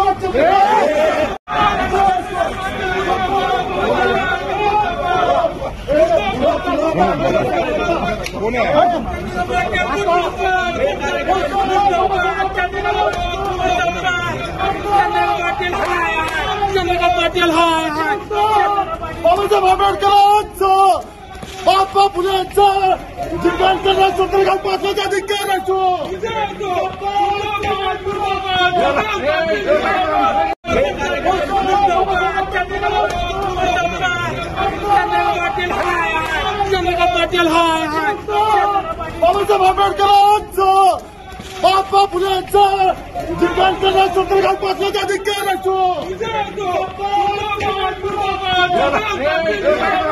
बाबासाहेब आंबेडकरांचं महात्मा फुलेंचं जिल्ह्यात चंद्रकांत पाटलाचा अधिकार असतो. बाबासाहेब आंबेडकरांचं महात्मा फुलेंचं जिल्ह्यात चंद्रकांत पाटलाचा अधिकार असतो.